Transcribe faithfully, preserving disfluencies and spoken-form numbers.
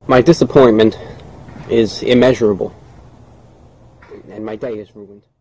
My disappointment is immeasurable, and my day is ruined.